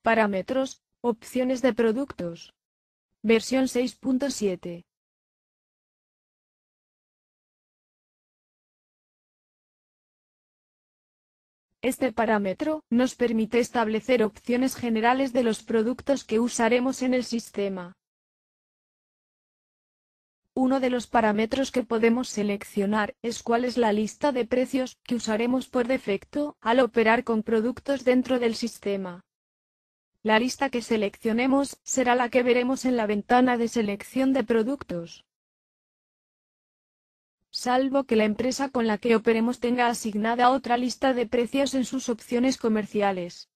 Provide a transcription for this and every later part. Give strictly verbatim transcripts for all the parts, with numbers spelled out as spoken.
Parámetros, opciones de productos. Versión seis punto siete. Este parámetro nos permite establecer opciones generales de los productos que usaremos en el sistema. Uno de los parámetros que podemos seleccionar es cuál es la lista de precios que usaremos por defecto al operar con productos dentro del sistema. La lista que seleccionemos será la que veremos en la ventana de selección de productos. Salvo que la empresa con la que operemos tenga asignada otra lista de precios en sus opciones comerciales.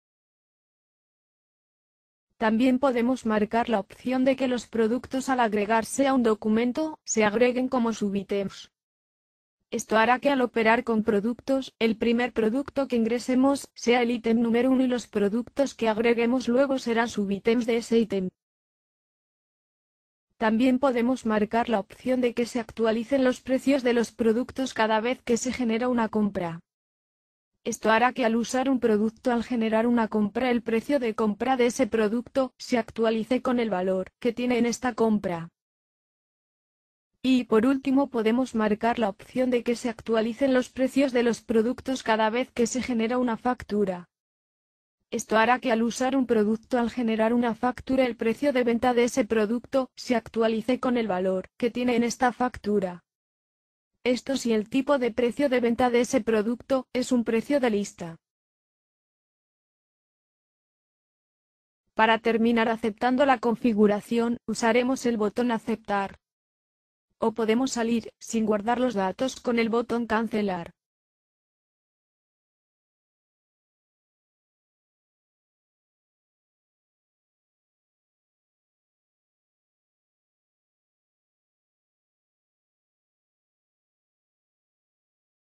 También podemos marcar la opción de que los productos al agregarse a un documento, se agreguen como subítems. Esto hará que al operar con productos, el primer producto que ingresemos sea el ítem número uno y los productos que agreguemos luego serán subítems de ese ítem. También podemos marcar la opción de que se actualicen los precios de los productos cada vez que se genera una compra. Esto hará que al usar un producto al generar una compra el precio de compra de ese producto se actualice con el valor que tiene en esta compra. Y por último podemos marcar la opción de que se actualicen los precios de los productos cada vez que se genera una factura. Esto hará que al usar un producto al generar una factura el precio de venta de ese producto se actualice con el valor que tiene en esta factura. Esto si el tipo de precio de venta de ese producto es un precio de lista. Para terminar aceptando la configuración, usaremos el botón Aceptar. O podemos salir, sin guardar los datos, con el botón Cancelar.